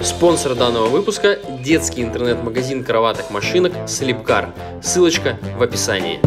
Спонсор данного выпуска – детский интернет-магазин кроваток машинок Sleepcar. Ссылочка в описании.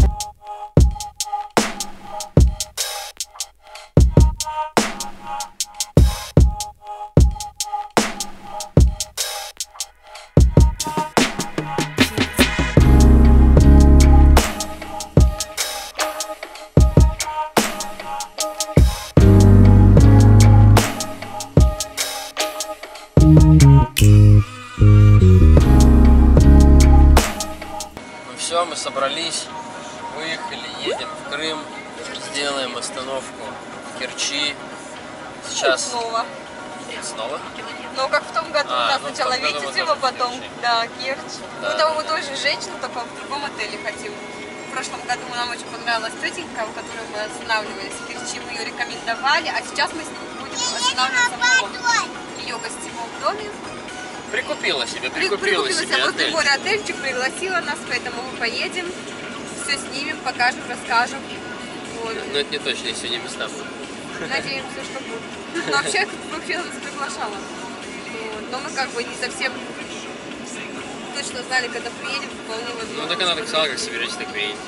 Все, мы собрались, выехали, едем в Крым, сделаем остановку в Керчи. Сейчас... Снова. Снова? Ну, как в том году, да, сначала Витязево, потом, да, Керчь. Да. Ну, там мы тоже женщина, только в другом отеле хотим. В прошлом году нам очень понравилась тетенька, у которой мы останавливались в Керчи, мы ее рекомендовали, а сейчас мы с ней будем останавливаться в ее гостевом доме. Прикупила себе Возле отель. моря отельчик, пригласила нас, поэтому мы поедем, все снимем, покажем, расскажем. Вот. Но это не точно, если не места будут. Надеемся, что будет. Но вообще нас приглашала. Вот. Но мы как бы не совсем точно знали, когда приедем, вполне возможно. Ну так она так сказала, как соберетесь, так приедете.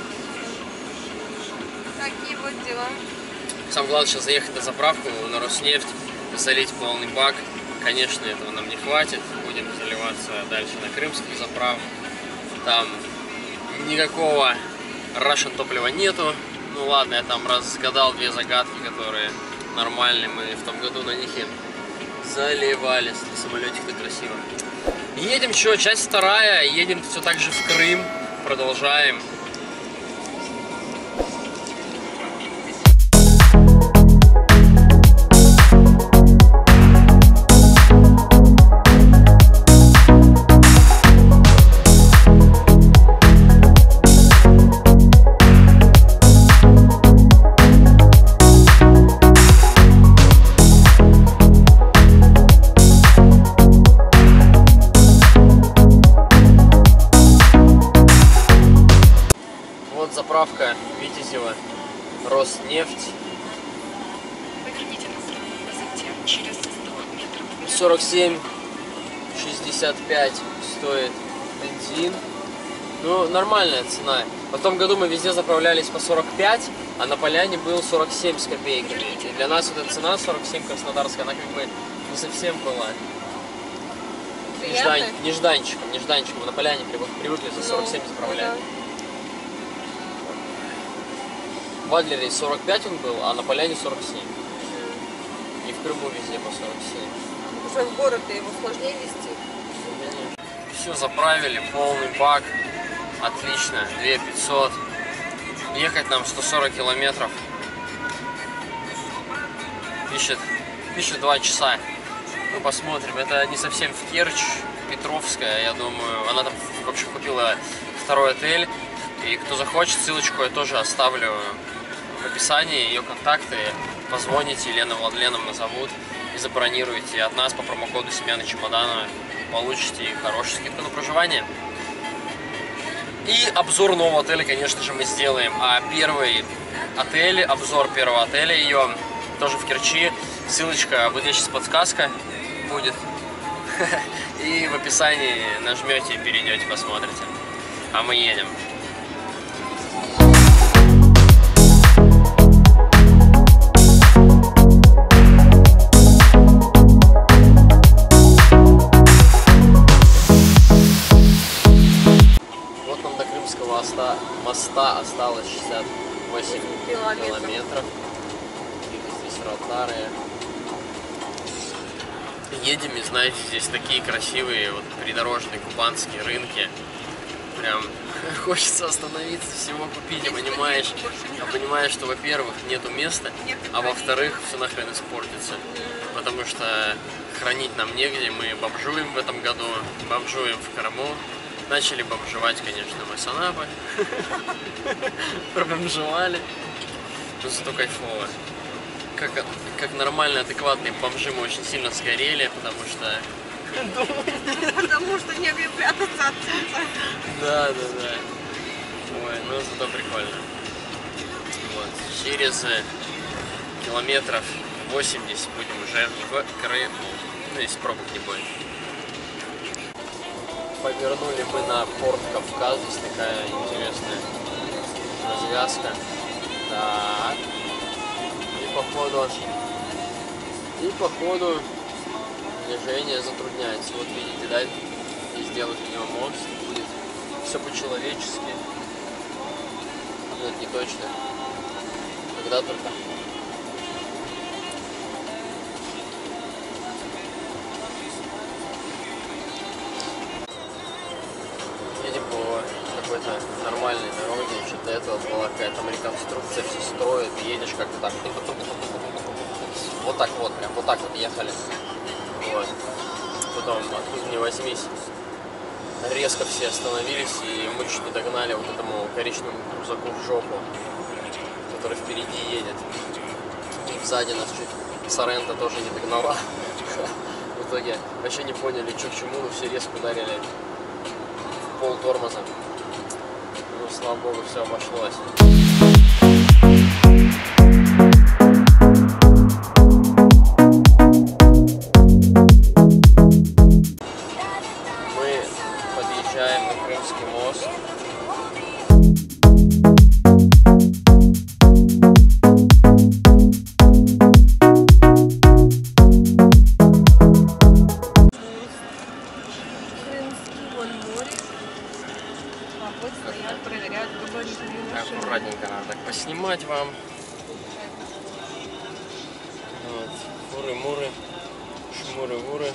Такие вот дела. Самое главное сейчас заехать на заправку на Роснефть, залить полный бак. Конечно, этого нам не хватит. Будем заливаться дальше на крымских заправках. Там никакого Russian топлива нету. Ну ладно, я там разгадал две загадки, которые нормальные. Мы в том году на них и заливались. Самолетик-то красиво. Едем, что, часть вторая. Едем все так же в Крым. Продолжаем. Заправка Витязево, Роснефть. 47,65 стоит бензин. Ну, нормальная цена. В том году мы везде заправлялись по 45, а на Поляне был 47 с копейками. И для нас эта цена 47 краснодарская, она как бы не совсем была нежданчиком. На Поляне привыкли за 47 заправлять. В Адлере 45 он был, а на Поляне 47. И в Крыму везде по 47. Уже в город-то его сложнее везти. Все заправили, полный бак. Отлично, 2500. Ехать нам 140 километров. Пишет 2 часа. Ну, посмотрим. Это не совсем в Керчь, Петровская, я думаю. Она там вообще купила второй отель. И кто захочет, ссылочку я тоже оставлю в описании, ее контакты. Позвоните, Елена Владленовна зовут, и забронируйте. От нас по промокоду Семена Чемодана получите хорошую скидку на проживание. И обзор нового отеля, конечно же, мы сделаем. А первый отель, обзор первого отеля ее, тоже в Керчи. Ссылочка, вот здесь сейчас подсказка будет. И в описании нажмете, перейдете, посмотрите. А мы едем. Моста осталось 68 километров. И здесь Ротары. Едем, и знаете, здесь такие красивые вот придорожные кубанские рынки. Прям хочется остановиться, всего купить, понимаешь, что, во-первых, нету места, а во-вторых, все нахрен испортится. Потому что хранить нам негде, мы бомжуем в этом году, бомжуем в Крыму. Начали бомжевать, конечно, мы с Анапы. Пробомжевали. Но зато кайфово. Как нормально, адекватные бомжи мы очень сильно сгорели, потому что... Потому что негде прятаться от солнца. Да. Ой, ну зато прикольно. Вот. Через километров 80 будем уже в Крыму. Ну, если пробок не будет. Повернули мы на порт Кавказ. Здесь такая интересная развязка. Так. И походу движение затрудняется. Вот видите, да? И сделать у него мост. Будет все по-человечески. Ну, это не точно. Когда только. Едем по какой-то нормальной дороге. Что-то до этого была какая-то там реконструкция, все строят. И едешь как-то так. Вот так вот, прям вот так вот ехали. Вот. Потом, откуда ни возьмись, резко все остановились, и мы чуть не догнали вот этому коричневому крузаку в жопу, который впереди едет. И сзади нас чуть Сорента тоже не догнала. В итоге вообще не поняли, что к чему, но все резко ударили в пол тормоза. Ну, слава богу, все обошлось. На Крымский мост. Крымский, вон море. А вот стоят, проверяют габаритные машины. Аккуратненько надо так поснимать вам. Вот. Фуры-муры, шмуры-вуры.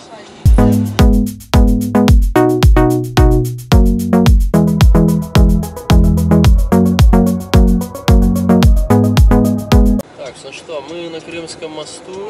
Ну что, мы на Крымском мосту.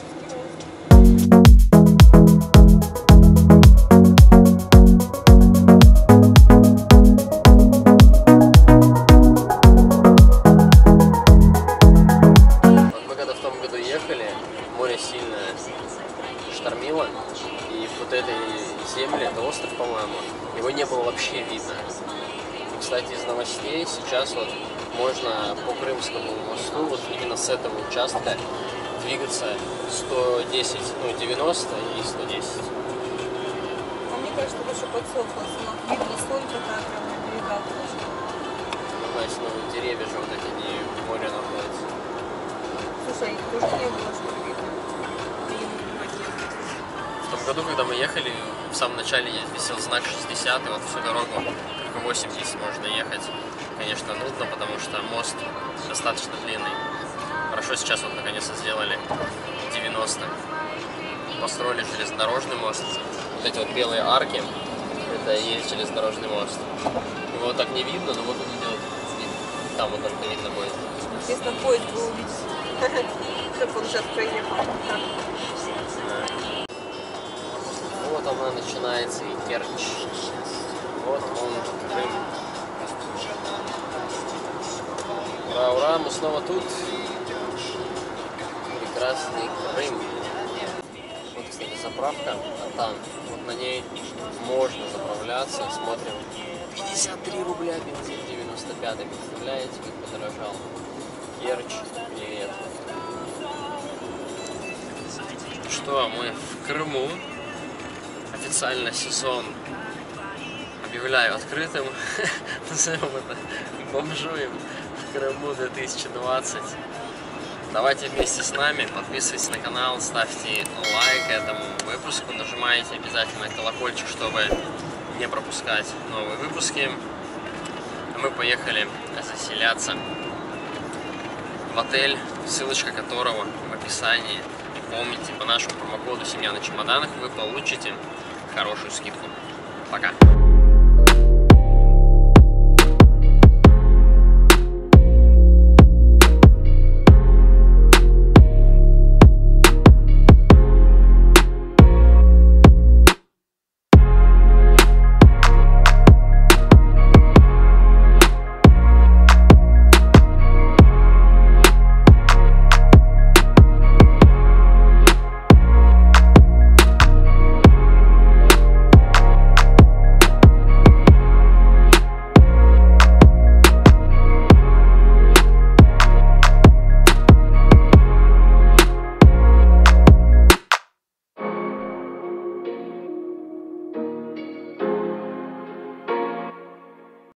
Мы когда в том году ехали, море сильно штормило, и вот этой земли, это остров, по-моему, его не было вообще видно. И, кстати, из новостей сейчас вот можно по Крымскому мосту, вот именно с этого участка, двигаться 110, ну 90 и 110. А мне кажется, больше подсохло. Видно, соль такая прям на берегах. Ну, значит, ну, деревья же вот эти не в море находятся. Слушай, их тоже не было, что ли, видно? В том году, когда мы ехали, в самом начале висел знак 60, и вот всю дорогу только 80 можно ехать. Конечно, нудно, потому что мост достаточно длинный. Хорошо, сейчас вот наконец-то сделали 90. Построили железнодорожный мост. Вот эти вот белые арки, это и есть железнодорожный мост. Его вот так не видно, но вот он идет. И там вот только видно будет. Если поезд вы увидите, как он сейчас проехал. Вот она начинается, и Керчь. Вот он, Крым. Ура, ура, мы снова тут. Прекрасный Крым. Вот, кстати, заправка, там. Вот на ней можно заправляться. Смотрим. 53 рубля бензин 95. Представляете, как подорожал? Керчь, привет. Что, мы в Крыму. Официально сезон объявляю открытым. Назовем это бомжуем в Крыму 2020. Давайте вместе с нами, подписывайтесь на канал, ставьте лайк этому выпуску, нажимайте обязательно колокольчик, чтобы не пропускать новые выпуски. А мы поехали заселяться в отель, ссылочка которого в описании. Помните, по нашему промокоду «Семья на чемоданах» вы получите хорошую скидку. Пока!